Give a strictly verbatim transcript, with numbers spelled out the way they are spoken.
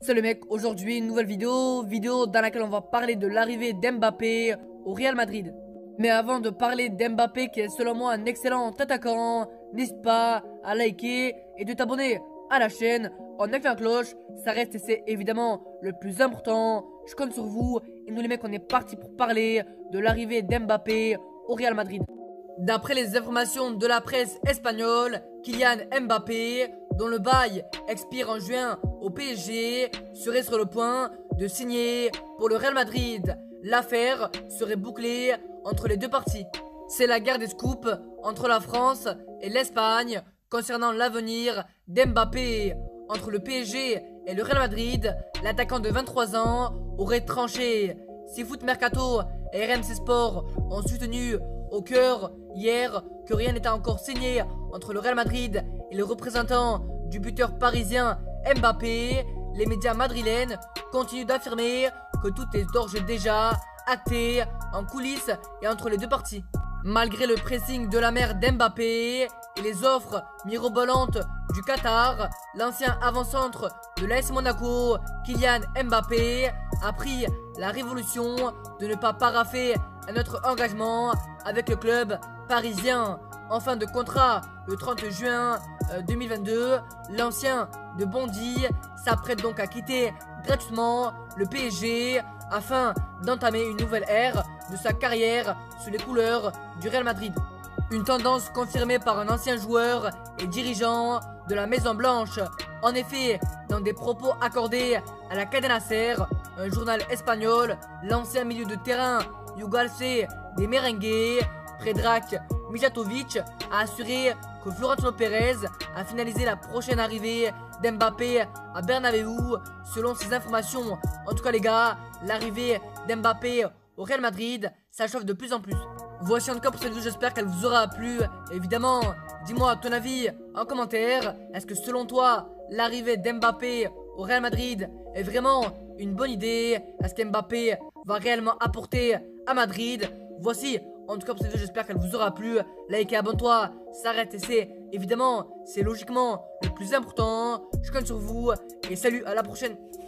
Salut mec, aujourd'hui une nouvelle vidéo, vidéo dans laquelle on va parler de l'arrivée d'Mbappé au Real Madrid. Mais avant de parler d'Mbappé qui est selon moi un excellent attaquant, n'hésite pas à liker et de t'abonner à la chaîne en activant la cloche, ça reste et c'est évidemment le plus important. Je compte sur vous et nous les mecs on est parti pour parler de l'arrivée d'Mbappé au Real Madrid. D'après les informations de la presse espagnole, Kylian Mbappé, dont le bail expire en juin au P S G, serait sur le point de signer pour le Real Madrid. L'affaire serait bouclée entre les deux parties. C'est la guerre des scoops entre la France et l'Espagne concernant l'avenir d'Mbappé. Entre le P S G et le Real Madrid, l'attaquant de vingt-trois ans aurait tranché. Si Foot Mercato et R M C Sport ont soutenu au cœur hier que rien n'était encore signé entre le Real Madrid et le représentant du buteur parisien Mbappé, les médias madrilènes continuent d'affirmer que tout est d'ores et déjà acté en coulisses et entre les deux parties. Malgré le pressing de la mère d'Mbappé et les offres mirobolantes du Qatar, l'ancien avant-centre de l'A S Monaco, Kylian Mbappé, a pris la révolution de ne pas paraffer un autre engagement avec le club parisien. En fin de contrat le trente juin deux mille vingt-deux, l'ancien de Bondy s'apprête donc à quitter gratuitement le P S G afin d'entamer une nouvelle ère de sa carrière sous les couleurs du Real Madrid. Une tendance confirmée par un ancien joueur et dirigeant de la Maison Blanche. En effet, dans des propos accordés à la Cadena Ser, un journal espagnol, l'ancien milieu de terrain Yougalce des Merengues, Predrag Mijatovic, a assuré que Florentino Pérez a finalisé la prochaine arrivée d'Mbappé à Bernabéu. Selon ces informations, en tout cas les gars, l'arrivée d'Mbappé au Real Madrid s'achauffe de plus en plus. Voici en tout cas pour cette vidéo, j'espère qu'elle vous aura plu. Évidemment, dis-moi ton avis en commentaire. Est-ce que selon toi, l'arrivée d'Mbappé au Real Madrid est vraiment une bonne idée? Est-ce qu'Mbappé va réellement apporter à Madrid? Voici en tout cas pour cette vidéo, j'espère qu'elle vous aura plu. Like et abonne-toi, ça arrête et c'est évidemment, c'est logiquement le plus important. Je compte sur vous et salut, à la prochaine.